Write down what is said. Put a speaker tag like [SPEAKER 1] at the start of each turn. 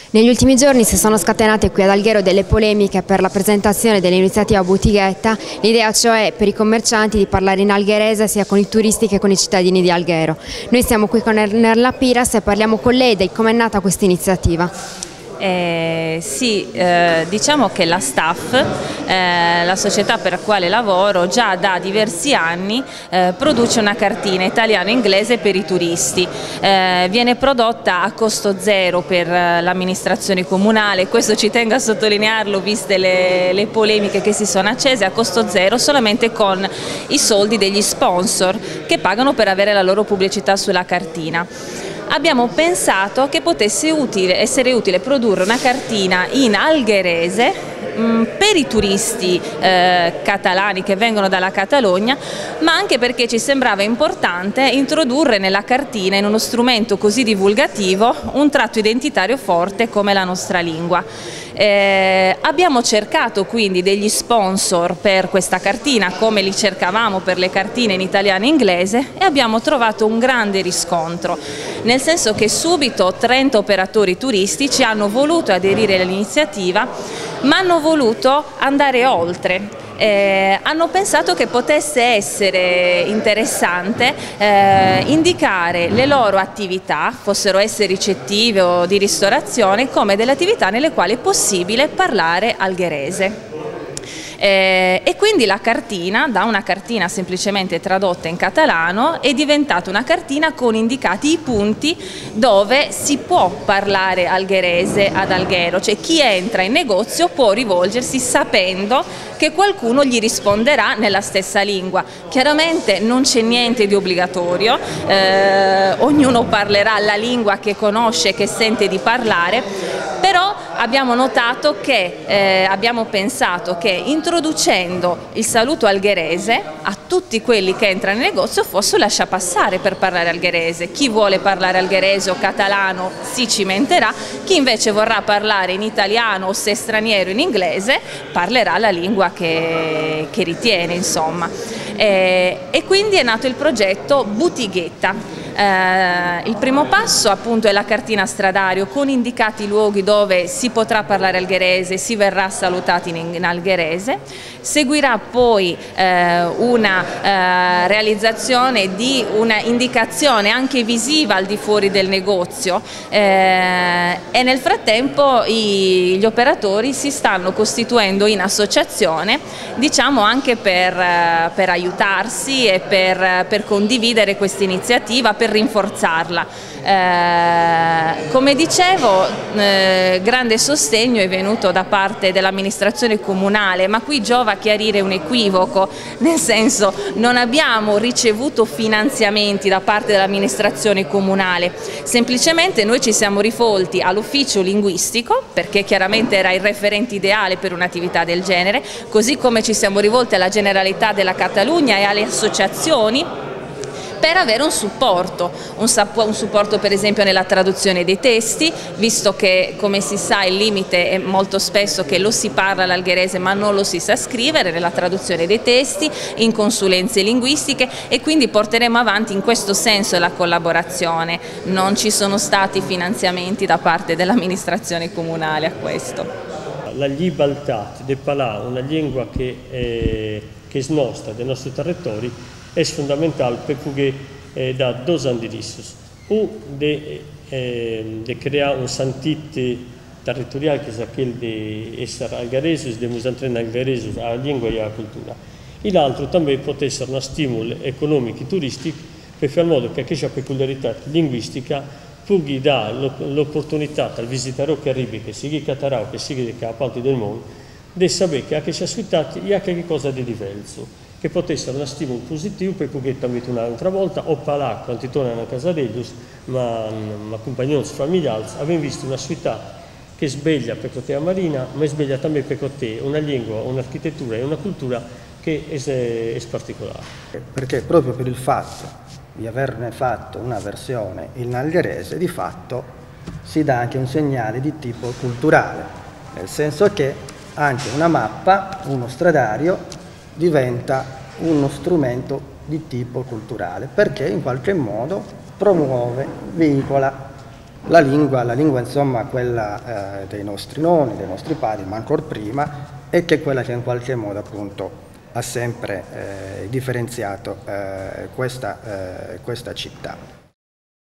[SPEAKER 1] Negli ultimi giorni si sono scatenate qui ad Alghero delle polemiche per la presentazione dell'iniziativa Butighetta, l'idea cioè per i commercianti di parlare in algherese sia con i turisti che con i cittadini di Alghero. Noi siamo qui con Ernerla Piras e parliamo con lei di come è nata questa iniziativa.
[SPEAKER 2] Diciamo che la STAF, la società per la quale lavoro, già da diversi anni produce una cartina italiano-inglese per i turisti. Viene prodotta a costo zero per l'amministrazione comunale, questo ci tengo a sottolinearlo viste le polemiche che si sono accese, a costo zero solamente con i soldi degli sponsor che pagano per avere la loro pubblicità sulla cartina. Abbiamo pensato che potesse essere utile produrre una cartina in algherese per i turisti catalani che vengono dalla Catalogna, ma anche perché ci sembrava importante introdurre nella cartina, in uno strumento così divulgativo, un tratto identitario forte come la nostra lingua. Abbiamo cercato quindi degli sponsor per questa cartina come li cercavamo per le cartine in italiano e inglese e abbiamo trovato un grande riscontro, nel senso che subito 30 operatori turistici hanno voluto aderire all'iniziativa, ma hanno voluto andare oltre. Hanno pensato che potesse essere interessante indicare le loro attività, fossero esse ricettive o di ristorazione, come delle attività nelle quali è possibile parlare algherese. E quindi la cartina, da una cartina semplicemente tradotta in catalano, è diventata una cartina con indicati i punti dove si può parlare algherese ad Alghero, cioè chi entra in negozio può rivolgersi sapendo che qualcuno gli risponderà nella stessa lingua. Chiaramente non c'è niente di obbligatorio, ognuno parlerà la lingua che conosce, che sente di parlare, però abbiamo notato che, abbiamo pensato che introducendo il saluto algherese a tutti quelli che entrano in negozio fosse un lasciapassare per parlare algherese. Chi vuole parlare algherese o catalano si cimenterà, chi invece vorrà parlare in italiano o se è straniero in inglese parlerà la lingua che ritiene, insomma. E quindi è nato il progetto Butighetta. Il primo passo appunto è la cartina stradario con indicati i luoghi dove si potrà parlare algherese, si verrà salutati in algherese. Seguirà poi una realizzazione di una indicazione anche visiva al di fuori del negozio e nel frattempo gli operatori si stanno costituendo in associazione, diciamo anche per aiutarsi e per condividere questa iniziativa, per rinforzarla. Come dicevo, grande sostegno è venuto da parte dell'amministrazione comunale, ma qui giova chiarire un equivoco, nel senso non abbiamo ricevuto finanziamenti da parte dell'amministrazione comunale, semplicemente noi ci siamo rivolti all'ufficio linguistico perché chiaramente era il referente ideale per un'attività del genere, così come ci siamo rivolti alla Generalità della Catalogna e alle associazioni per avere un supporto per esempio nella traduzione dei testi, visto che come si sa il limite è molto spesso che lo si parla l'algherese ma non lo si sa scrivere, nella traduzione dei testi, in consulenze linguistiche, e quindi porteremo avanti in questo senso la collaborazione. Non ci sono stati finanziamenti da parte dell'amministrazione comunale a questo.
[SPEAKER 3] La libertà di parlare una lingua che è nostra, dei nostri territori, è fondamentale perché da due indirizzi. Uno di creare un sentito territoriale che è quello di essere algherese, di entrare in algherese alla lingua e alla cultura. E l'altro també può essere uno stimolo economico e turistico per fare in modo che questa peculiarità linguistica pughi dare l'opportunità al visitatore che arrivi, che sia catalano, che sia da parte del mondo, di sapere che a questa città hi ha qualcosa di diverso, che può essere uno stimolo positivo per poter també un'altra volta o parlare quando tornano a casa d'ellos, ma compagni familiari, abbiamo visto una città che sveglia per te marina, ma sveglia també per te una lingua, un'architettura e una cultura che è particolare.
[SPEAKER 4] Perché proprio per il fatto di averne fatto una versione in algherese, di fatto si dà anche un segnale di tipo culturale, nel senso che anche una mappa, uno stradario, diventa uno strumento di tipo culturale, perché in qualche modo promuove, veicola la lingua insomma quella dei nostri nonni, dei nostri padri, ma ancora prima, e che è quella che in qualche modo appunto ha sempre differenziato questa città.